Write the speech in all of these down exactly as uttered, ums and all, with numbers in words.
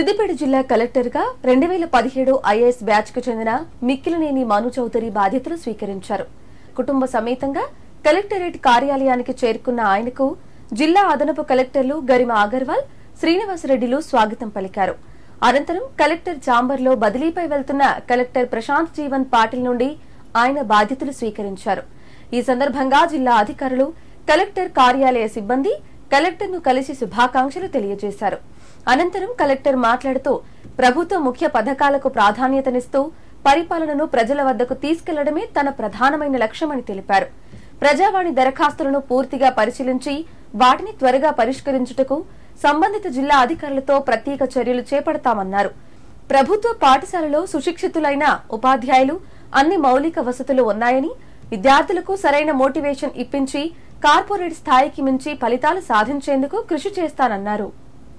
సిద్దిపేట జిల్లా కలెక్టర్ గా రెండు వేల పదిహేడు ఐఏఎస్ బ్యాచ్ కు చెందిన మిక్కిలినేని మను చౌదరి బాధ్యతలు స్వీకరించారు. కుటుంబ సమేతంగా కలెక్టరేట్ కార్యాలయానికి చేరుకున్న ఆయనకు జిల్లా అదనపు కలెక్టర్లు గరిమ అగర్వాల్, శ్రీనివాసరెడ్డిలు స్వాగతం పలికారు. అనంతరం కలెక్టర్ ఛాంబర్లో బదిలీపై వెళ్తున్న కలెక్టర్ ప్రశాంత్ జీవన్ పాటిల్ నుండి ఆయన బాధ్యతలు స్వీకరించారు. ఈ సందర్భంగా జిల్లా అధికారులు, కలెక్టర్ కార్యాలయ సిబ్బంది కలెక్టర్ ను కలిసి శుభాకాంక్షలు తెలియజేశారు. అనంతరం కలెక్టర్ మాట్లాడుతూ ప్రభుత్వ ముఖ్య పథకాలకు ప్రాధాన్యతనిస్తూ పరిపాలనను ప్రజల వద్దకు తీసుకెళ్లడమే తన ప్రధానమైన లక్ష్యమని తెలిపారు. ప్రజావాణి దరఖాస్తులను పూర్తిగా పరిశీలించి వాటిని త్వరగా పరిష్కరించుటకు సంబంధిత జిల్లా అధికారులతో ప్రత్యేక చర్యలు చేపడతామన్నారు. ప్రభుత్వ పాఠశాలలో సుశిక్షితులైన ఉపాధ్యాయులు, అన్ని మౌలిక వసతులు ఉన్నాయని, విద్యార్థులకు సరైన మోటివేషన్ ఇప్పించి కార్పొరేట్ స్థాయికి మించి ఫలితాలు సాధించేందుకు కృషి చేస్తానన్నారు.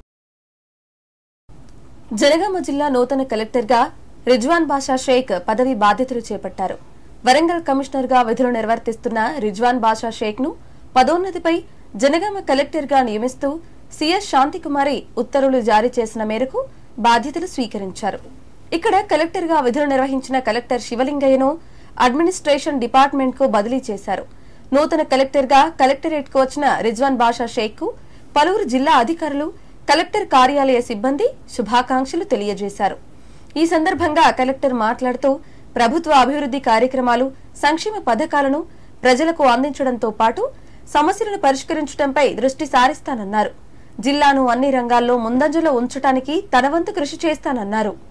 జనగామ జిల్లా నూతన కలెక్టర్ గా రిజ్వాన్ బాషా షేక్ పదవి బాధ్యతలు చేపట్టారు. వరంగల్ కమిషనర్ గా విధులు నిర్వర్తిస్తున్న రిజ్వాన్ బాషా షేక్ ను పదోన్నతిపై జనగామ కలెక్టర్ గా నియమిస్తూ సిఎస్ శాంతికుమారి ఉత్తర్వులు జారీ చేసిన మేరకు బాధ్యతలు స్వీకరించారు. ఇక్కడ కలెక్టర్ గా విధులు నిర్వహించిన కలెక్టర్ శివలింగయ్యను అడ్మినిస్ట్రేషన్ డిపార్ట్మెంట్ కు బదిలీ చేశారు. నూతన కలెక్టర్ గా కలెక్టరేట్ కు వచ్చిన రిజ్వాన్ బాషా షేక్ కు పలువురు జిల్లా అధికారులు, కలెక్టర్ కార్యాలయ సిబ్బంది శుభాకాంక్షలు తెలియజేశారు. ఈ సందర్భంగా కలెక్టర్ మాట్లాడుతూ ప్రభుత్వ అభివృద్ధి కార్యక్రమాలు, సంక్షేమ పథకాలను ప్రజలకు అందించడంతో పాటు సమస్యలను పరిష్కరించడంపై దృష్టి సారిస్తానన్నారు. జిల్లాను అన్ని రంగాల్లో ముందంజలో ఉంచడానికి తన వంతు కృషి చేస్తానన్నారు.